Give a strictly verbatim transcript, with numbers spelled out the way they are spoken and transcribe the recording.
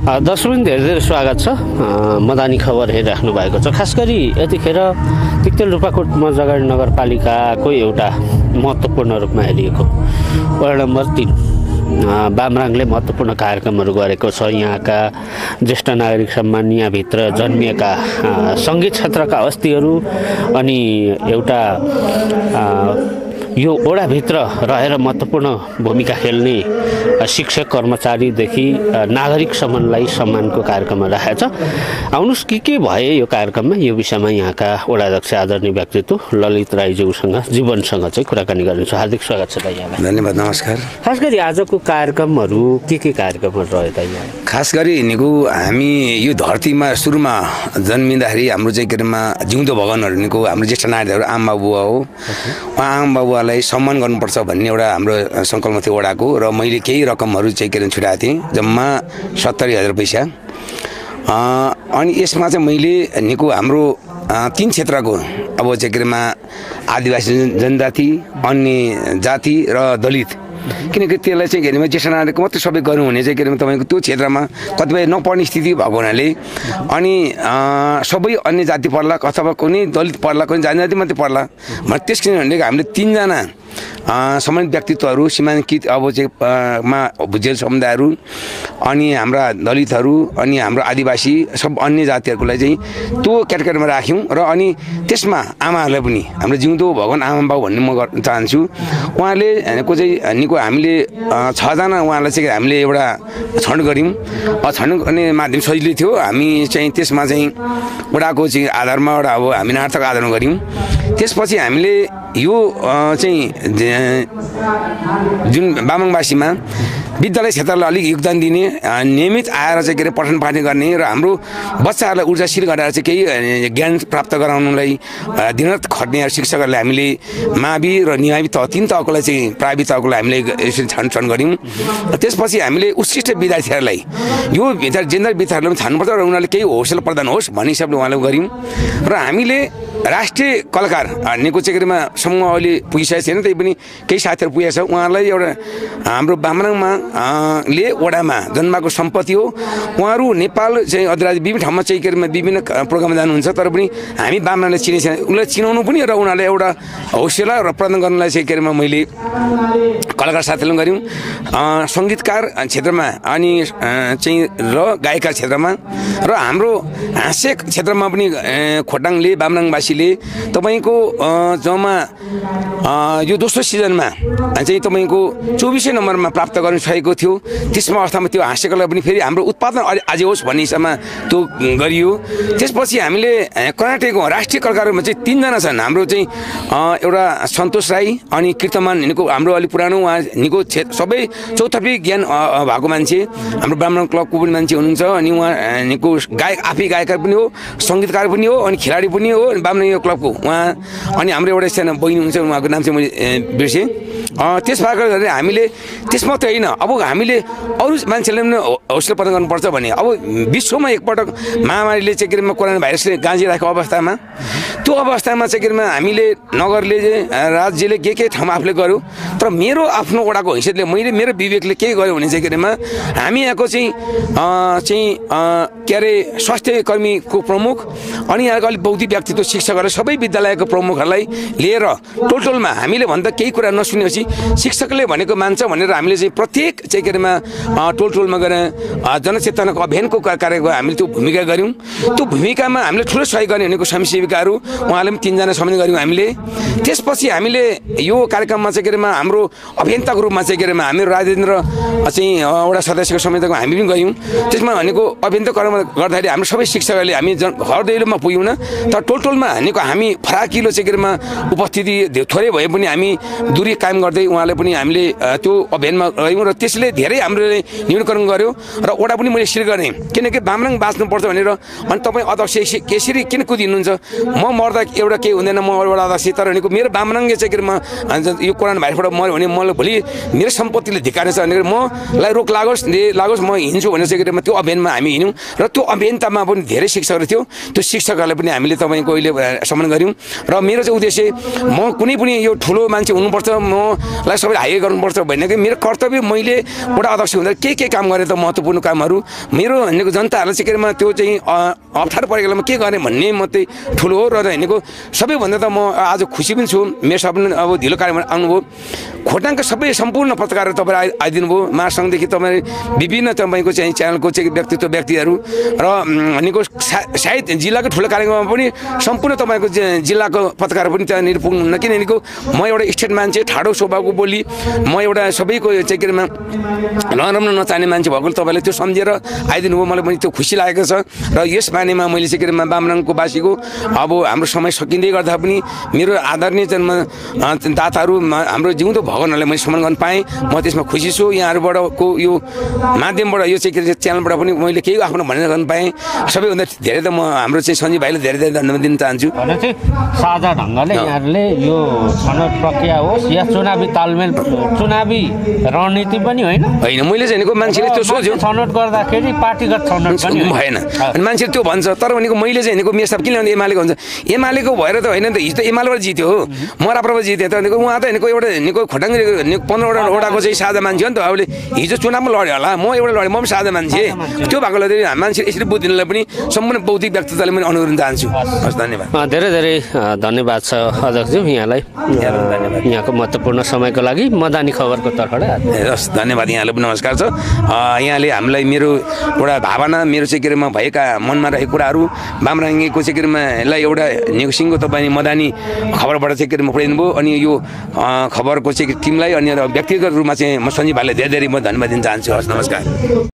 दर्शकवृन्द धेरै धेरै स्वागत छ। मदानी खबर हेरिराख्नु भएको छ। खास गरी यतिखेर तिक्तेल रूपाकोट मजगढी नगरपालिकाको एउटा महत्त्वपूर्ण रूपमा हेरिएको वार्ड नम्बर तीन बामराङले महत्त्वपूर्ण कार्यक्रमहरू गरेको छ। यहाँका ज्येष्ठ नागरिक सम्मान, यहाँभित्र जन्मिएका सङ्गीत क्षेत्रका हस्तीहरू अनि एउटा यो ओडाभित्र रहेर महत्त्वपूर्ण भूमिका खेल्ने शिक्षक कर्मचारीदेखि नागरिकसम्मलाई सम्मानको कार्यक्रम राखेको छ। आउनुहोस् के के भए यो कार्यक्रममा, यो विषयमा यहाँका ओडाध्यक्ष आदरणीय व्यक्तित्व ललित राईज्यूसँग जीवनसँग चाहिँ कुराकानी गर्नेछु। हार्दिक स्वागत छ दाइ यहाँलाई। धन्यवाद, नमस्कार। खास गरी आजको कार्यक्रमहरू के के कार्यक्रमहरू रह्यो दाइ यहाँ? खास गरी निको हामी यो धरतीमा सुरुमा जन्मिँदाखेरि हाम्रो चाहिँ के अरेमा जिउँदो भगवानहरू निको हाम्रो ज्येष्ठ नागरिकहरू आमा बुवा हो। उहाँ आमा बुवालाई सम्मान गर्नुपर्छ भन्ने एउटा हाम्रो सङ्कल्प थियो ओडाको, र मैले केही रकमहरू चाहिँ के अरे छुटाएको थिएँ, जम्मा सत्तरी हजार पैसा। अनि यसमा चाहिँ मैले निको हाम्रो तीन क्षेत्रको अब चाहिँ के अरेमा आदिवासी जनजाति, अन्य जाति र दलित, किनकि त्यसलाई चाहिँ के अरे ज्येष्ठ नागरिकको मात्रै सबै गर्नु हुने चाहिँ के अरे तपाईँको त्यो क्षेत्रमा कतिपय नपढ्ने स्थिति भएको हुनाले अनि सबै अन्य जाति पर्ला अथवा कुनै दलित पर्ला, कुनै जनजाति मात्रै पर्ला भने त्यस किनभने हामीले तिनजना सम्मानित व्यक्तित्वहरू सीमाङ्कित अब चाहिँ मा भुजेल समुदायहरू अनि हाम्रा दलितहरू अनि हाम्रो आदिवासी सब अन्य जातिहरूको लागि चाहिँ त्यो क्याटेगोरीमा राख्यौँ। र अनि त्यसमा आमाहरूलाई पनि हाम्रो जिउँदो भगवान आमा बाउ भन्ने म गर्न चाहन्छु। उहाँले को चाहिँ निको हामीले छजना उहाँलाई चाहिँ हामीले एउटा छनौट गऱ्यौँ। छनौट गर्ने माध्यम सजिलो थियो। हामी चाहिँ त्यसमा चाहिँ वडाको चाहिँ आधारमा एउटा अब हामी नाटक आधारमा गऱ्यौँ। त्यसपछि हामीले यो चाहिँ जुन बामङवासीमा विद्यालय क्षेत्रलाई अलिक योगदान दिने, नियमित आएर चाहिँ के अरे पठन पाठन गर्ने र हाम्रो बच्चाहरूलाई ऊर्जाशील गरेर चाहिँ केही ज्ञान प्राप्त गराउनुलाई दिनरात खट्ने शिक्षकहरूले हामीले मावि र निमावि तह तिन तहकोलाई चाहिँ प्राविधिक तहकोलाई हामीले यसरी छानछान गऱ्यौँ। त्यसपछि हामीले उत्कृष्ट विद्यार्थीहरूलाई यो जेनरल विद्यार्थीहरूले पनि छान्नुपर्छ र उनीहरूले केही हौसला प्रदान होस् भन्ने हिसाबले उहाँले गऱ्यौँ। र हामीले राष्ट्रिय कलाकार निको चेकरीमा सम्म अहिले पुगिसकेको छैन, त्यही पनि केही साथीहरू पुगेको छ। उहाँहरूलाई एउटा हाम्रो बामराङमा ले वडामा जन्माको सम्पत्ति हो। उहाँहरू नेपाल चाहिँ अधिराज्य विभिन्न ठाउँमा चाहिँ केमा विभिन्न प्रोग्राममा जानुहुन्छ, तर पनि हामी बामराङले चिने छैन। उनीहरूलाई चिनाउनु पनि र उनीहरूलाई एउटा हौसला र प्रदान गर्नलाई चाहिँ केमा मैले कलाकार साथीहरूले गऱ्यौँ। सङ्गीतकार क्षेत्रमा अनि चाहिँ र गायककार क्षेत्रमा र हाम्रो हाँस्य क्षेत्रमा पनि खोटाङले बामराङवासीले तपाईँको जम्मा यो दोस्रो सिजनमा चाहिँ तपाईँको चौबिसै नम्बरमा प्राप्त गर्नु सकेको थियो। त्यसमा अवस्थामा त्यो हाँस्यकला पनि फेरि हाम्रो उत्पादन आज होस् भन्ने हिसाबमा त्यो गरियो। त्यसपछि हामीले कर्नाटकको राष्ट्रिय कलाकारमा चाहिँ तिनजना छन्। हाम्रो चाहिँ एउटा सन्तोष राई अनि कीर्तमान निको हाम्रो अलिक पुरानो उहाँ निको सबै चौथपी ज्ञान भएको मान्छे, हाम्रो ब्राह्मण क्लबको पनि मान्छे हुनुहुन्छ। अनि उहाँ निको गायक आफै गायककार पनि हो, सङ्गीतकार पनि हो, अनि खेलाडी पनि हो ब्राह्मण क्लबको उहाँ। अनि हाम्रो एउटा सानो बहिनी हुनुहुन्छ, उहाँको नाम चाहिँ मैले बिर्सेँ। त्यसबाट गर्दा हामीले त्यस मात्रै होइन, अब हामीले अरू मान्छेले पनि हौसला प्रदान गर्नुपर्छ भने अब विश्वमा एकपटक महामारीले चाहिँ के अरे कोरोना भाइरसले गाँजिरहेको अवस्थामा त्यो अवस्थामा चाहिँ के अरे हामीले नगरले राज्यले के के ठाउँमा आफूले गर्यो, तर मेरो आफ्नो वडाको हैसियतले मैले मेरो विवेकले के गर्यो भने चाहिँ के अरेमा हामी यहाँको चाहिँ चाहिँ के अरे स्वास्थ्य कर्मीको प्रमुख अनि यहाँको अलिक बौद्धिक व्यक्तित्व शिक्षकहरू सबै विद्यालयको प्रमुखहरूलाई लिएर टोल टोलमा हामीले भन्दा केही कुरा नसुनेपछि शिक्षकले भनेको मान्छ भनेर हामीले चाहिँ प्रत्येक चाहिँ के अरेमा टोल टोलमा गएर जनचेतनाको अभियानको कार्यको हामीले त्यो भूमिका गऱ्यौँ। त्यो भूमिकामा हामीले ठुलो सहयोग गर्ने भनेको स्वयंसेविकाहरू उहाँले पनि तिनजना सम्मान गऱ्यौँ हामीले। त्यसपछि हामीले यो कार्यक्रममा चाहिँ के अरेमा हाम्रो अभियन्ताको रूपमा चाहिँ के अरेमा हाम्रो राजेन्द्र चाहिँ एउटा सदस्यको समेतको हामी पनि गयौँ। त्यसमा भनेको अभियन्ता कर्म गर्दाखेरि हाम्रो सबै शिक्षकहरूले हामी घर दैलोमा पुग्यौँ न, तर टोल टोलमा भनेको हामी फराकिलो चाहिँ के अरेमा उपस्थिति थोरै भए पनि हामी दूरी कायम गर्दै उहाँले पनि हामीले त्यो अभियानमा गयौँ। र त्यसले धेरै हामीले न्यूनीकरण गर्यो र वडा पनि मैले यसरी गरेँ, किनकि बामराङ बाँच्नुपर्छ भनेर। अनि तपाईँ अध्यक्ष केसरी किन कुदिनुहुन्छ? म मर्दा एउटा केही हुँदैन, म एउटा अध्यक्ष, तर भनेको मेरो बामराङले चाहिँ के म यो कोरोना भाइरसबाट मऱ्यो भने मलाई भोलि मेरो सम्पत्तिले धिक्कार्नेछ भनेर मलाई रोक लागोस् लागोस् म हिँड्छु भनेर चाहिँ के त्यो अभियानमा हामी हिँड्यौँ। र त्यो अभियानमा पनि धेरै शिक्षकहरू थियो, त्यो शिक्षकहरूलाई पनि हामीले तपाईँको अहिले सम्मान गऱ्यौँ। र मेरो चाहिँ उद्देश्य म कुनै पनि यो ठुलो मान्छे हुनुपर्छ, मलाई सबैले हाई गर्नुपर्छ भन्ने कि मेरो कर्तव्य मैले मैले वडा अध्यक्ष हुँदा के के काम गरेँ त महत्त्वपूर्ण कामहरू मेरो हिँडेको जनताहरूलाई चाहिँ के अरे त्यो चाहिँ अप्ठ्यारो परेको बेलामा के गर्ने भन्ने म चाहिँ ठुलो हो र हिँडेको सबैभन्दा त म आज खुसी पनि छु मेरो साहब पनि अब ढिलो कार्यमा आउनुभयो खोटाङका सबै सम्पूर्ण पत्रकारहरू तपाईँ आइदिनु भयो महासङ्घदेखि तपाईँ विभिन्न तपाईँको चाहिँ च्यानलको चाहिँ व्यक्तित्व व्यक्तिहरू र भनेको सायद जिल्लाको ठुलो कार्यक्रममा पनि सम्पूर्ण तपाईँको जिल्लाको पत्रकार पनि त्यहाँनिर पुग्नुहुन्न किनभने म एउटा स्टेट मान्छे ठाडो स्वभावको बोली म एउटा सबैको चाहिँ के अरे नराम्रो नचाहने मान्छे भएको तपाईँले त्यो सम्झेर आइदिनु भयो मलाई पनि त्यो खुसी लागेको छ र यस बानीमा मैले चाहिँ के अरे बामराङको बासीको अब हाम्रो समय सकिँदै गर्दा पनि मेरो आदरणीय जन्म दाताहरू हाम्रो जिउँदो भगवानहरूलाई मैले सम्मान गर्न पाएँ म त्यसमा खुसी छु यहाँहरूबाटको यो माध्यमबाट यो चाहिँ के अरे च्यानलबाट पनि मैले केही आफ्नो भनेर गर्न पाएँ सबैभन्दा धेरै त म हाम्रो चाहिँ सञ्जीव भाइले धेरै धेरै धन्यवाद दिन चाहन्छु साझा ढङ्गले यहाँहरूले यो छनौट प्रक्रिया होस् या चुनावी तालमेल चुनावी रणनीति पनि होइन होइन मैले चाहिँ मान्छेले त्यो सोच्यो छनौट गर्दाखेरि पार्टीगत छनौट पनि भएन अनि मान्छेले त्यो भन्छ तर भनेको मैले चाहिँ भनेको मेरो साहब किन ल्याउँदा एमालेको हुन्छ एमालेको भएर त होइन नि त हिजो त एमालेबाट जित्यो हो म राप्रबाट जितेँ त भनेको उहाँ त भनेको एउटा भनेको खोटाङ पन्ध्रवटा वडाको चाहिँ साझा मान्छे हो नि त अहिले हिजो चुनावमा लड्यो होला म एउटा लडेँ म पनि साझा मान्छे त्यो भएकोले मान्छे यसरी बुझ्दिनलाई पनि सम्पूर्ण बौद्धिक व्यक्तित्वले पनि अनुरोध चाहन्छु हस् धन्यवाद धेरै धेरै धन्यवाद छ अध्यक्षज्यू यहाँलाई यहाँको महत्त्वपूर्ण समयको लागि मदानी खबरको तर्फबाट हस् धन्यवाद यहाँलाई पनि नमस्कार छ यहाँले हामीलाई मेरो एउटा भावना मेरो चाहिँ के अरे म भएका मनमा रहेको कुराहरू बामराङ्गेको चाहिँ के अरे लाई एउटा नेगसिङको तपाईँ मदानी खबरबाट चाहिँ के अरे म पुऱ्याइदिनु भयो अनि यो खबरको चाहिँ टिमलाई अनि व्यक्तिगत रूपमा चाहिँ म सञ्जीव भाइलाई धेरै धेरै म धन्यवाद दिन चाहन्छु हस् नमस्कार